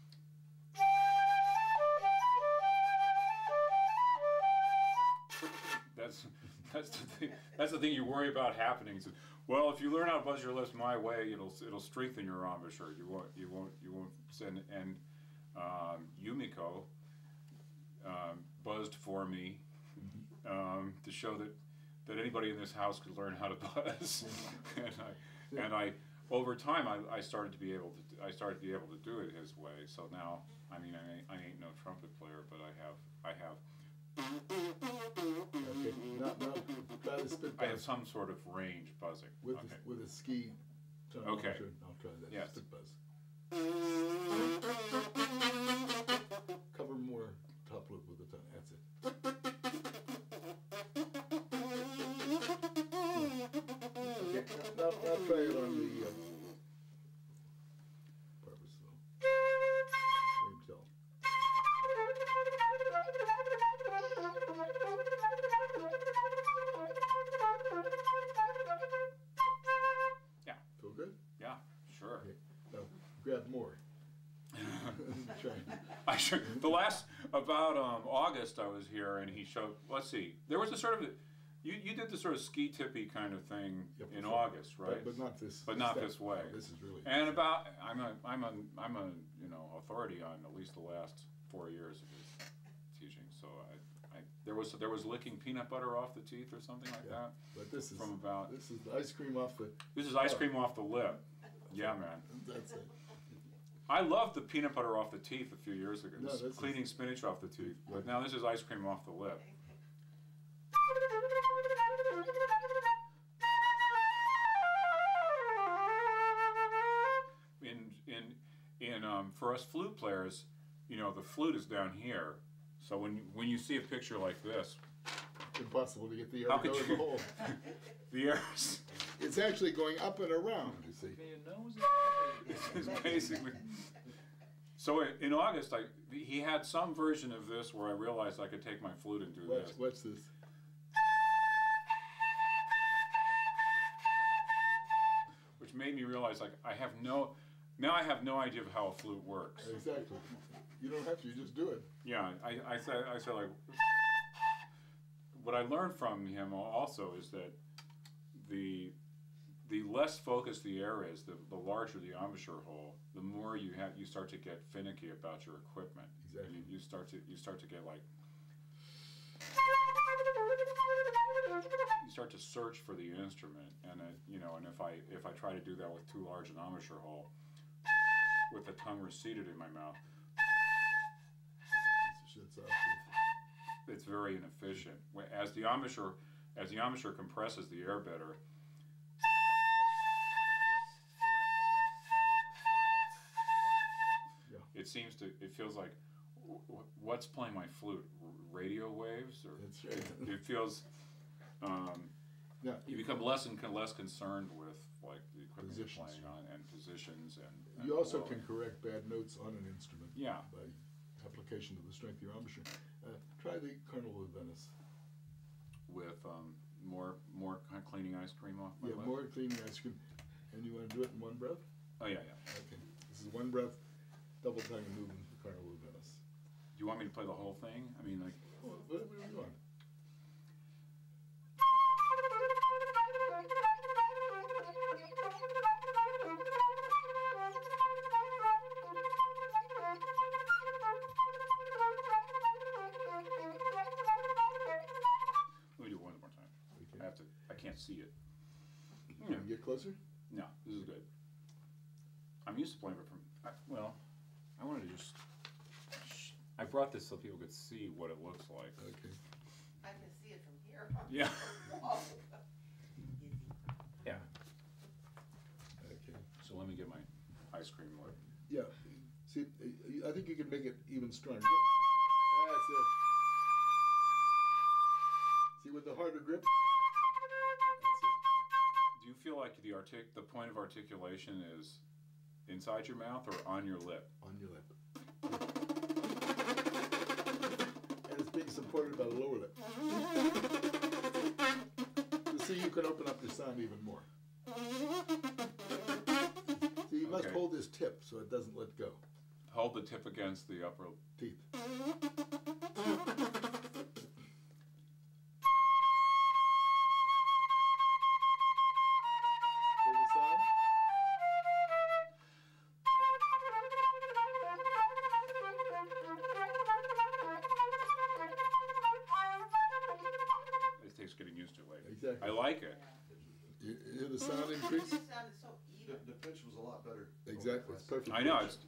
That's that's the thing. That's the thing you worry about happening. So, well, if you learn how to buzz your lips my way, it'll it'll strengthen your embouchure. You won't you won't you won't send. And um, Yumiko um, buzzed for me um, to show that that anybody in this house could learn how to buzz. and I and I over time I, I started to be able to I started to be able to do it his way. So now I mean I ain't, I ain't no trumpet player, but I have I have.
Okay, now, now try to spit
I have
buzz
some sort of range buzzing.
with
Okay.
a, with a ski tone.
Okay.
I'll try that.
Yes.
Spit buzz. Cover more top lip with the tongue. That's it.
actually, the last about um, August I was here, and he showed. Let's see, there was a sort of you you did the sort of ski tippy kind of thing
Yep,
in
sure.
August, right?
But, but not this.
But not
step.
this way.
This is really.
And about I'm a I'm a I'm a you know authority on at least the last four years of his teaching. So I, I there was there was licking peanut butter off the teeth or something like
Yeah.
that.
But this is
From about
this is the ice cream off the.
this is ice cream off the lip. Yeah, man.
That's it.
I loved the peanut butter off the teeth a few years ago.
No,
This
this is-
cleaning spinach off the teeth. But
Yeah.
now this is ice cream off the lip. In in in um, for us flute players, you know, the flute is down here. So when you, when you see a picture like this,
Impossible to get the air
How
to go
could
in
you-
the hole.
the air is
It's actually going up and around. You see.
is basically. So in- in August, I he had some version of this where I realized I could take my flute and do
Watch,
this.
watch this.
Which made me realize like I have no now I have no idea of how a flute works.
Exactly. You don't have to. You just do it.
Yeah, I, I said I said like what I learned from him also is that the the less focused the air is, the, the larger the embouchure hole, the more you have you start to get finicky about your equipment.
Exactly.
You, you start to you start to get like you start to search for the instrument, and it, you know, and if I if I try to do that with too large an embouchure hole, with the tongue receded in my mouth,
Shit's off.
it's very inefficient. When- As the embouchure as the embouchure compresses the air better,
Yeah.
it seems to it feels like w- w- what's playing my flute? R- radio waves, or
That's right.
it feels. Um,
Yeah.
you become less and con- less concerned with like the equipment you're
Positions.
playing on and positions and. and
You also
blowing.
can correct bad notes on an instrument.
Yeah.
By application of the strength of your embouchure. Uh, try the Carnival of Venice.
with um, more more kind of cleaning ice cream off my
Yeah,
lip.
more cleaning ice cream. And you want to do it in one breath?
Oh yeah, yeah.
Okay. This is one breath, double tongue movement, the Carnival of Venice.
Do you want me to play the whole thing? I mean, like.
Well, whatever you want.
Let me do it one more time.
Okay.
I have to. I can't see it.
Can you get closer?
No, this is good. I'm used to playing it from. I, well, I wanted to just. I brought this so people could see what it looks like.
Okay.
I can see it from here.
Yeah.
Easy.
Yeah.
Okay.
So let me get my ice cream lip.
Yeah. See, uh, I think you can make it even stronger. That's it. See, with the harder grip. That's it.
Do you feel like the artic the point of articulation is inside your mouth or on your lip?
On your lip. And it's being supported by the lower lip. So see, you can open up your sound even more. See, you must
Okay.
hold this tip so it doesn't let go.
Hold the tip against the upper.
Teeth. Hear the sound?
It takes getting used to later.
Exactly.
I like it.
You you hear the sound increase?
It sounded so
The,
even.
the pitch was a lot better.
Exactly. It's perfect.
I know.
pitch.
It's,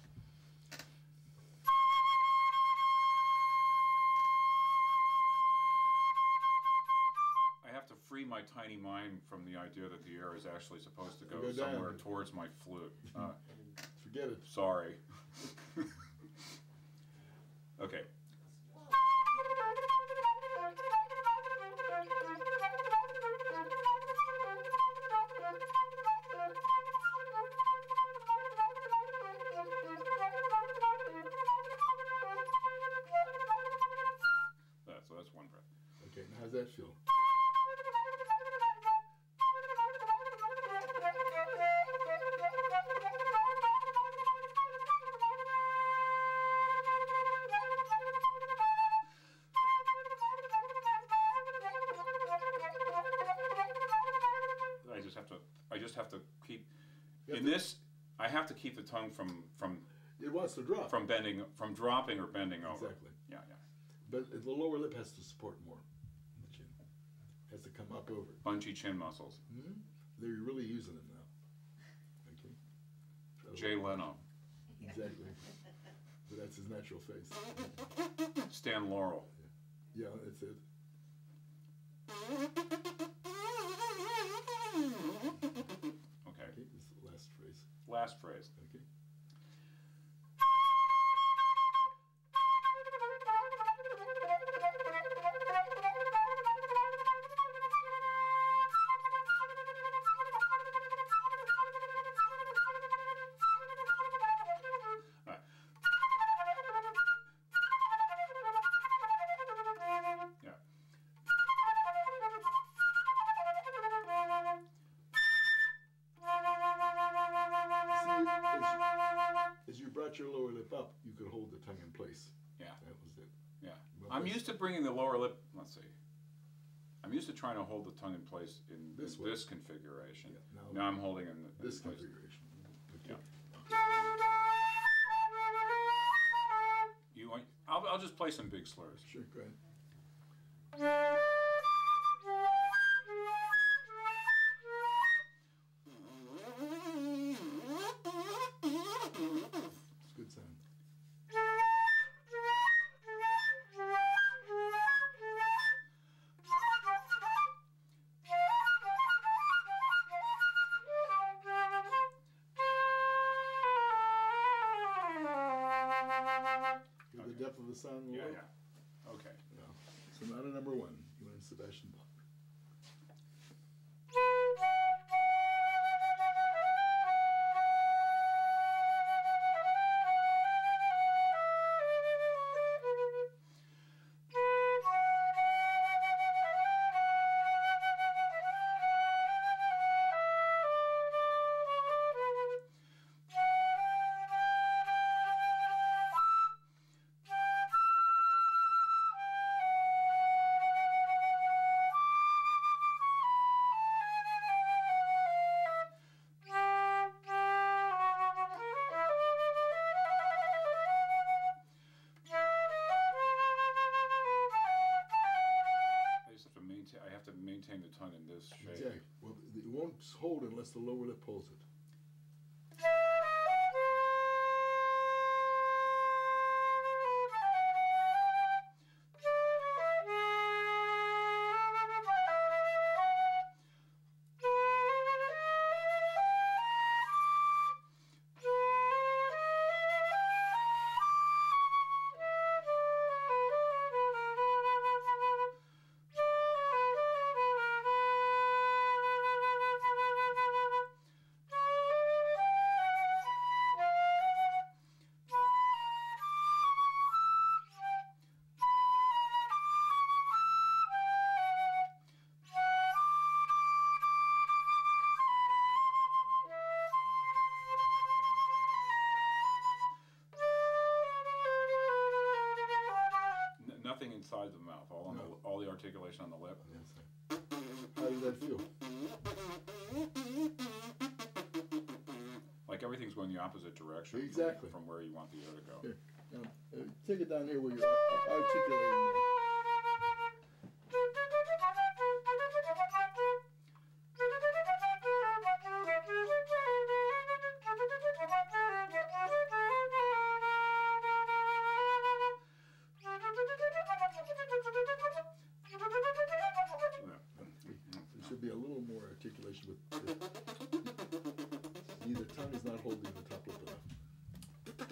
I have to free my tiny mind from the idea that the air is actually supposed to go,
Go down.
somewhere towards my flute. Uh,
Forget it.
sorry. Okay. That, so that's one breath.
Okay, now how's that feel?
have to keep,
You have
in
to-
this, I have to keep the tongue from, from,
It wants to drop.
from bending, from dropping or bending over.
Exactly.
Yeah, yeah.
But the lower lip has to support more. The chin has to come up over.
Bunchy chin muscles.
Hmm? They're really using them now. Okay. So-
Jay Leno,
Exactly. But that's his natural face.
Stan Laurel.
Yeah, that's it.
Okay,
Okay, this is the last phrase.
last phrase.
Okay.
Alright. Yeah.
See, as, as you brought your lower lip up, you could hold the tongue in place.
Yeah.
That was it.
Yeah,
Well,
I'm
this-
used to bringing the lower lip, let's see. I'm used to trying to hold the tongue in place in
This
this,
way.
this configuration.
Yeah, now-
Now I'm holding in the, in
This
place.
configuration. Okay.
You want, I'll, I'll just play some big slurs.
Sure, go ahead. It's a good sound. Hear the depth of the sound in the
Yeah,
low?
yeah. Okay.
Yeah. Sonata number one, Johann Sebastian Bach.
I just have to maintain, I have to maintain the tongue in this shape.
Exactly. Well, it won't hold unless the lower lip holds it.
N- nothing inside the mouth, all on
No.
the, all the articulation on the lip.
Yes. How does that feel?
Like everything's going the opposite direction. from-
Exactly.
From where you want the air to go.
Here, now, uh, take it down here where you're ar- articulating more. There should be a little more articulation with. with see, the tongue is not holding the top lip enough.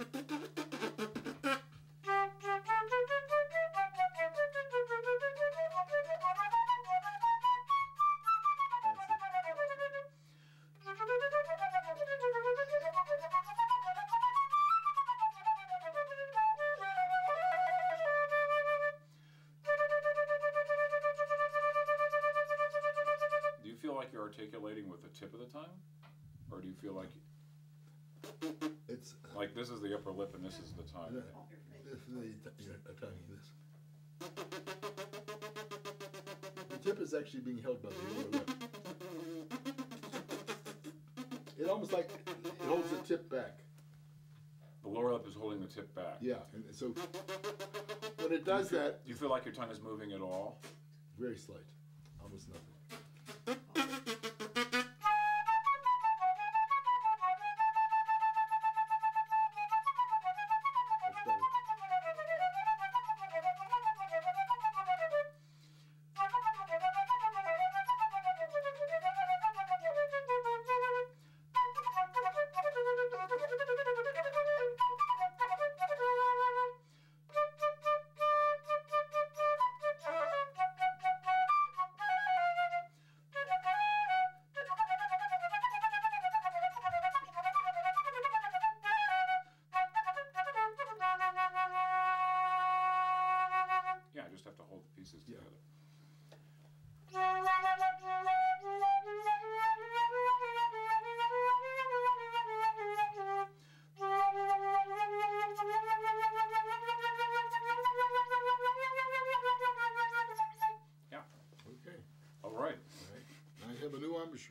Do you feel like you're articulating with the tip of the tongue? Or do you feel like,
It's
like this is the upper lip and this is the tongue?
uh, this is the t- yeah, a tongue. This. The tip is actually being held by the lower lip. it almost like it holds the tip back.
The lower lip is holding the tip back.
Yeah, and so when it does
do you feel,
that,
do you feel like your tongue is moving at all?
very slight, almost nothing.
Yeah, I just have to hold the pieces
Yeah.
together. Yeah.
Okay,
All right.
all right. I have a new embouchure.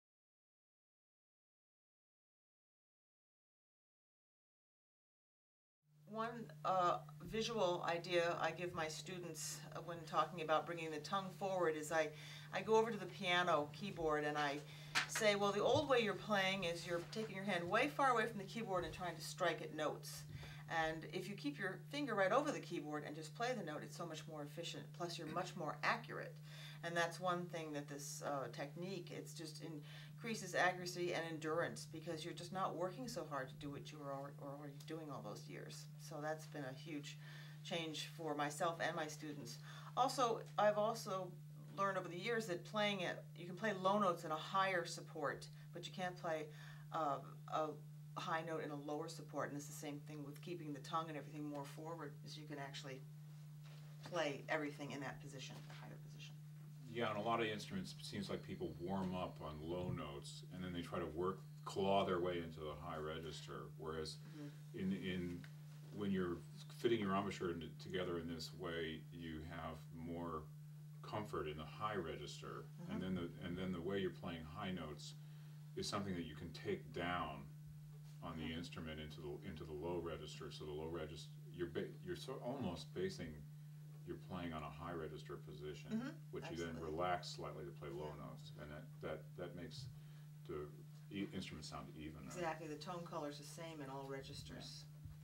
One uh, visual idea I give my students uh, when talking about bringing the tongue forward is I, I go over to the piano keyboard and I say, well, the old way you're playing is you're taking your hand way far away from the keyboard and trying to strike at notes. And if you keep your finger right over the keyboard and just play the note, it's so much more efficient. Plus, you're much more accurate. And that's one thing that this uh, technique, it's just increases accuracy and endurance because you're just not working so hard to do what you were already, already doing all those years. So that's been a huge change for myself and my students. Also, I've also learned over the years that playing it, you can play low notes in a higher support, but you can't play uh, a high note in a lower support. And it's the same thing with keeping the tongue and everything more forward, is you can actually play everything in that position, a higher position.
Yeah, and a lot of instruments, it seems like people warm up on low notes and then they try to work, claw their way into the high register. Whereas in, in when you're fitting your embouchure into, together in this way, you have more comfort in the high register.
Mhm.
And then the and then the way you're playing high notes is something that you can take down on the instrument into the into the low register. So the low register, you're ba- you're so almost basing you're playing on a high register position,
Mhm,
which you then
absolutely.
relax slightly to play low notes, and that that that makes the e- instrument sound even.
Exactly, the tone color's the same in all registers.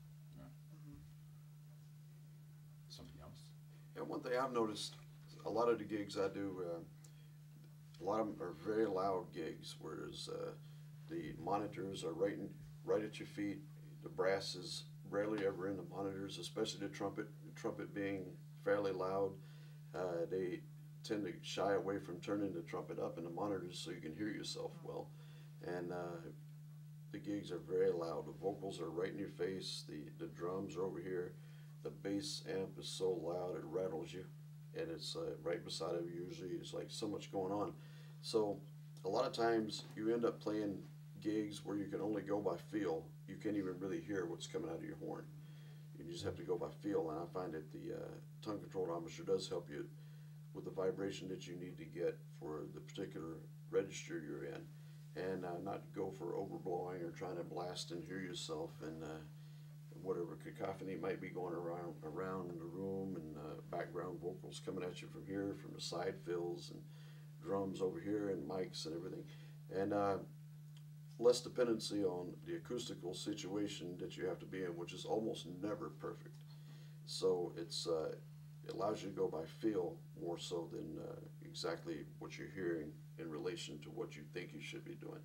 Something else.
Yeah, one thing I've noticed, a lot of the gigs I do, uh, a lot of them are very loud gigs, whereas uh, the monitors are right, in, right at your feet. The brass is rarely ever in the monitors, especially the trumpet. The trumpet being fairly loud, uh, they tend to shy away from turning the trumpet up in the monitors so you can hear yourself well. And uh, the gigs are very loud. The vocals are right in your face. The, the drums are over here. The bass amp is so loud it rattles you, and it's uh, right beside of you. Usually it's like so much going on. So a lot of times you end up playing gigs where you can only go by feel. You can't even really hear what's coming out of your horn. You just have to go by feel, and I find that the uh, tongue-controlled embouchure does help you with the vibration that you need to get for the particular register you're in, and uh, not go for overblowing or trying to blast and hear yourself and uh, whatever cacophony might be going around around the room, and uh, background vocals coming at you from here, from the side fills and drums over here and mics and everything, and uh, less dependency on the acoustical situation that you have to be in, which is almost never perfect. So it's uh, it allows you to go by feel more so than uh, exactly what you're hearing in relation to what you think you should be doing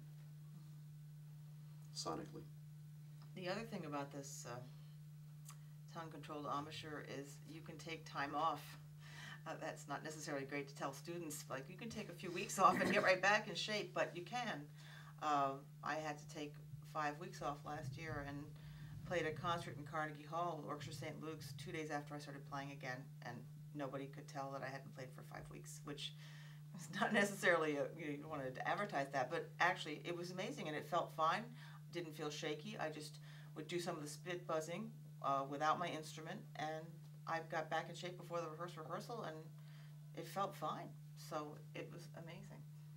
sonically.
The other thing about this uh, tongue-controlled embouchure is you can take time off. Uh, that's not necessarily great to tell students, like you can take a few weeks off and get right back in shape, but you can. Uh, I had to take five weeks off last year and played a concert in Carnegie Hall with Orchestra Saint Luke's two days after I started playing again, and nobody could tell that I hadn't played for five weeks, which is not necessarily, a, you know, you wanted to advertise that, but actually it was amazing and it felt fine. Didn't feel shaky. I just would do some of the spit buzzing uh, without my instrument, and I got back in shape before the rehearse rehearsal, and it felt fine. So it was amazing. So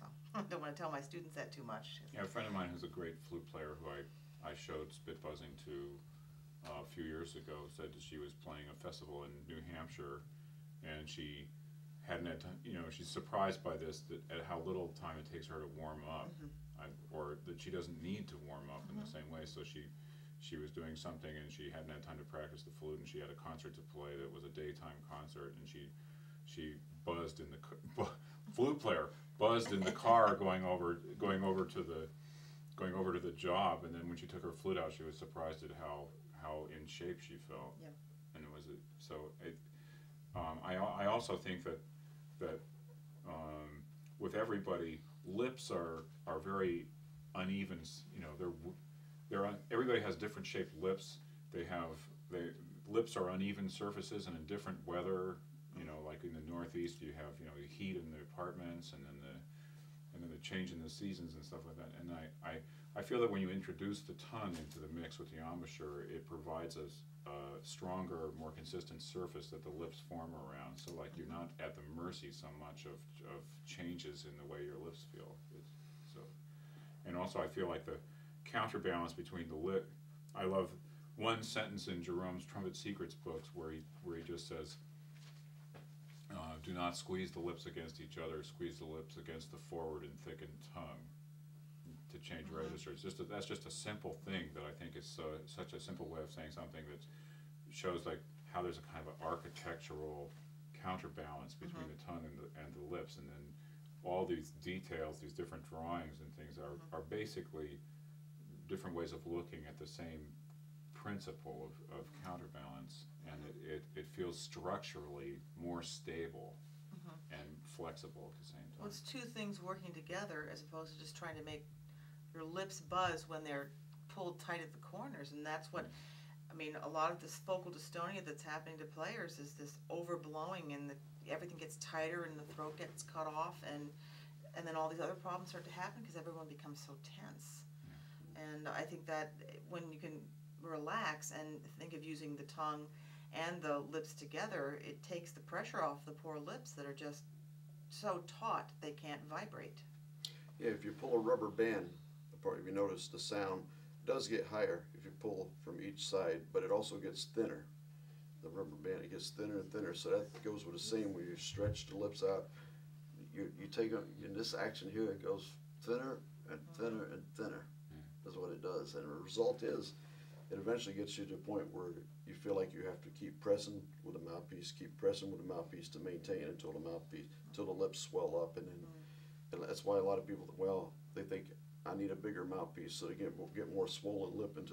so I don't want to tell my students that too much.
Yeah, a friend of mine who's a great flute player who I, I showed spit buzzing to uh, a few years ago said that she was playing a festival in New Hampshire, and she hadn't had time, you know, she's surprised by this, that at how little time it takes her to warm up,
Mhm.
I, or that she doesn't need to warm up in the
Mhm.
same way. So she she was doing something and she hadn't had time to practice the flute, and she had a concert to play that was a daytime concert, and she she buzzed in the c- bu- flute player buzzed in the car going over going over to the going over to the job, and then when she took her flute out, she was surprised at how how in shape she felt.
Yeah.
And it was a, so it. Um, I al- I also think that that um, with everybody, lips are are very uneven. s- You know, they're w- they're un, everybody has different shaped lips. They have they lips are uneven surfaces, and in different weather. You know, like in the Northeast, you have you know the heat in the apartments, and then the and then the change in the seasons and stuff like that. And I, I, I feel that when you introduce the tongue into the mix with the embouchure, it provides a, s- a stronger, more consistent surface that the lips form around. So like you're not at the mercy so much of, of changes in the way your lips feel. It's, so, and also I feel like the counterbalance between the lip. I love one sentence in Jerome's Trumpet Secrets books where he where he just says, Uh, do not squeeze the lips against each other. Squeeze the lips against the forward and thickened tongue to change
Mhm.
registers. Just a, that's just a simple thing that I think is so, such a simple way of saying something that shows like how there's a kind of an architectural counterbalance between
Mhm.
the tongue and the and the lips, and then all these details, these different drawings and things are
Mhm.
are basically different ways of looking at the same principle of, of counterbalance, and it, it, it feels structurally more stable
Mhm.
and flexible at the same
Well,
time.
it's two things working together as opposed to just trying to make your lips buzz when they're pulled tight at the corners, and that's what, I mean, a lot of this focal dystonia that's happening to players is this overblowing, and the, everything gets tighter and the throat gets cut off, and and then all these other problems start to happen because everyone becomes so tense. And I think that when you can relax and think of using the tongue and the lips together, it takes the pressure off the poor lips that are just so taut they can't vibrate.
Yeah, if you pull a rubber band apart, if you notice the sound does get higher if you pull from each side, but it also gets thinner. The rubber band, it gets thinner and thinner, so that goes with the same when you stretch the lips out. You, you take a, in this action here, it goes thinner and thinner and thinner. That's what it does, and the result is, it eventually gets you to a point where you feel like you have to keep pressing with the mouthpiece, keep pressing with the mouthpiece to maintain it until the mouthpiece, until the lips swell up, and then, and that's why a lot of people, well, they think, I need a bigger mouthpiece so they get, get more swollen lip into